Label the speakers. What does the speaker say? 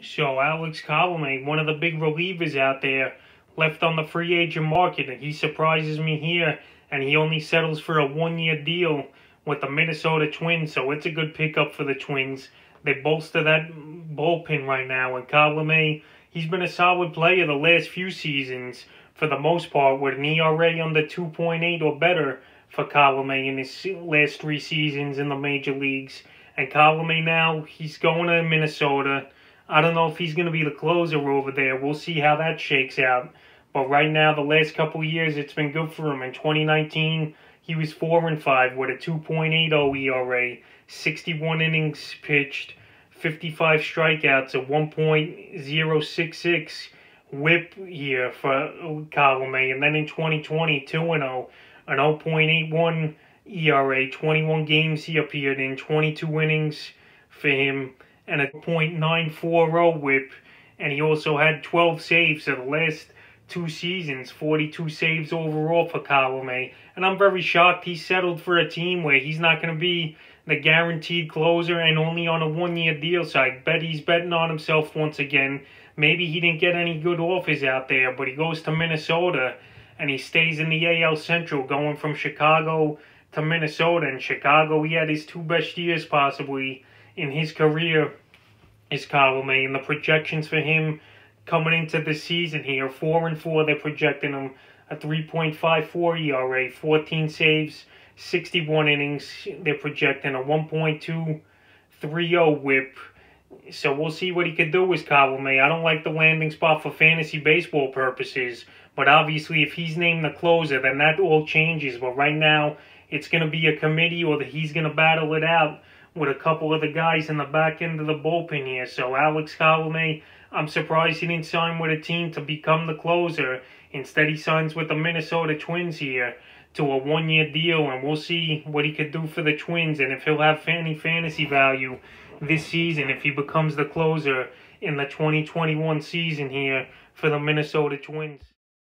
Speaker 1: So Alex Colomé, one of the big relievers out there, left on the free agent market, and he surprises me here, and he only settles for a one-year deal with the Minnesota Twins, so it's a good pickup for the Twins. They bolster that bullpen right now, and Colomé, he's been a solid player the last few seasons, for the most part, with an ERA under 2.8 or better for Colomé in his last 3 seasons in the major leagues. And Colomé now, he's going to Minnesota. I don't know if he's going to be the closer over there. We'll see how that shakes out. But right now, the last couple of years, it's been good for him. In 2019, he was 4-5 with a 2.80 ERA, 61 innings pitched, 55 strikeouts, a 1.066 whip here for Colomé. And then in 2020, 2-0, an 0.81 ERA, 21 games he appeared in, 22 innings for him, and a .940 whip, and he also had 12 saves in the last 2 seasons, 42 saves overall for Colomé. And I'm very shocked he settled for a team where he's not going to be the guaranteed closer and only on a one-year deal. So I bet he's betting on himself once again. Maybe he didn't get any good offers out there, but he goes to Minnesota and he stays in the AL Central, going from Chicago to Minnesota. In Chicago, he had his 2 best years possibly in his career, is Colomé, and the projections for him coming into the season here, 4-4, they're projecting him a 3.54 ERA, 14 saves, 61 innings, they're projecting a 1.230 whip. So we'll see what he could do with Colomé. I don't like the landing spot for fantasy baseball purposes, but obviously if he's named the closer, then that all changes. But right now, it's going to be a committee, or that he's going to battle it out with a couple of the guys in the back end of the bullpen here. So Alex Colomé, I'm surprised he didn't sign with a team to become the closer. Instead, he signs with the Minnesota Twins here to a one-year deal, and we'll see what he could do for the Twins and if he'll have any fantasy value this season if he becomes the closer in the 2021 season here for the Minnesota Twins.